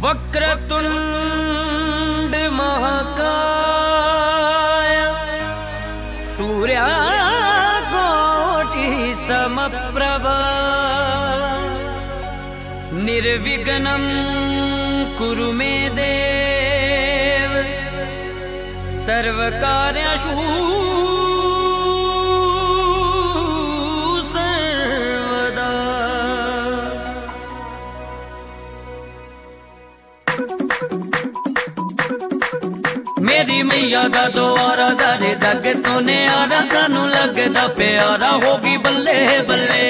वक्रतुंड महाकाय सूर्यकोटि समप्रभा निर्विघ्नं कुरु मे देव सर्वकार्येषु सर्वदा। मेरी मैया दा द्वारा सारे जग तो न्यारा सानू लगदा प्यारा होगी बल्ले बल्ले।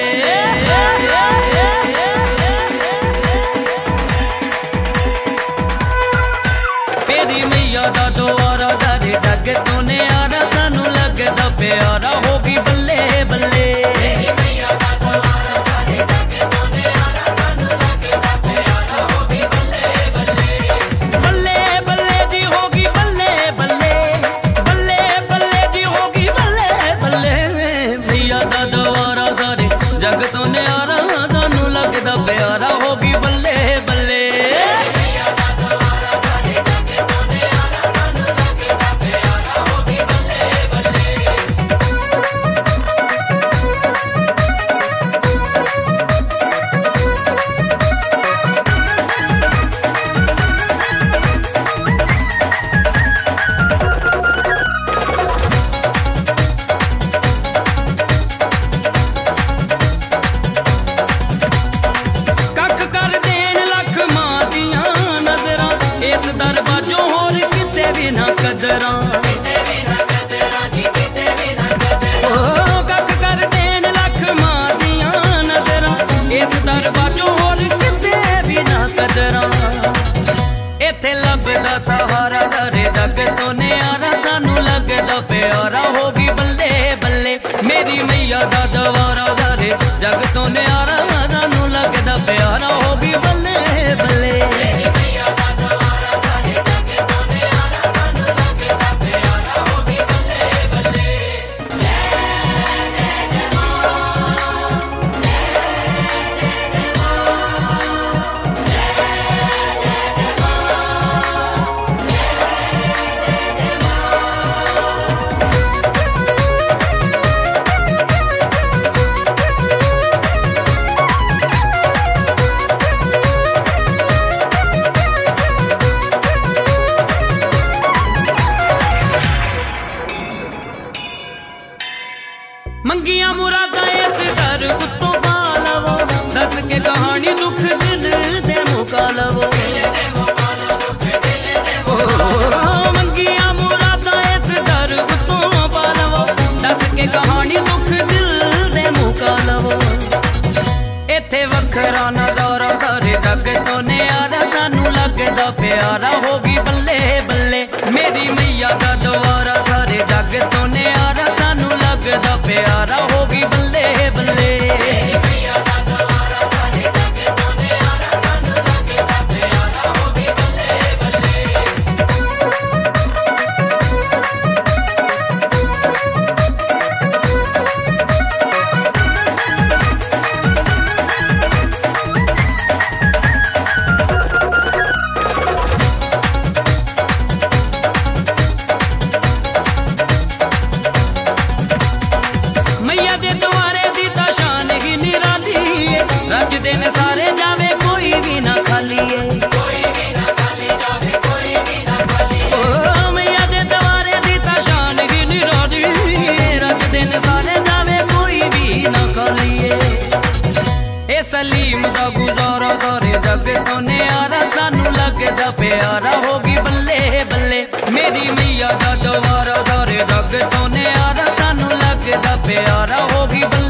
मेरी मैया दा द्वारा सारे जग तो न्यारा सानू लगदा प्यारा होगी बल्ले बल्ले। सहारा सारे जग तो न्यारा सानू लगदा प्यारा होगी बल्ले बल्ले। मेरी मैया दा द्वारा सारे जग तो न्यारा सानू लगदा प्यारा होगी बल्ले बल्ले। मंगिया मुरादा इस घर उत्तों पा लवो दस के कहानी दुख दिल दे मुका लवो। मंगिया मुरादा इस घर उत्तों पा लवो दस के कहानी दुख दिल दे मुका लवो। इथे वखरा नजारा सारे जग तो न्यारा सानू लगदा प्यारा होगी बल्ले बल्ले। मेरी मैया दा द्वारा सारे जग तो न्यारा सानू लगदा प्यारा होगी बल्ले बल्ले। मैया दे द्वारे दी ता शान ही निराली है रज दिन सारे जावे कोई भी ना खाली है। ओ मैया दे द्वारे दी ता शान ही निराली है रज दिन सारे जावे कोई भी ना खाली है। ए सलीम दा गुजारा सारे जग तो न्यारा सानू लगदा प्यारा होगी बल्ले बल्ले। मेरी मैया दा द्वारा सारे जग तो न्यारा सानू लगदा प्यारा होगी बल्ले।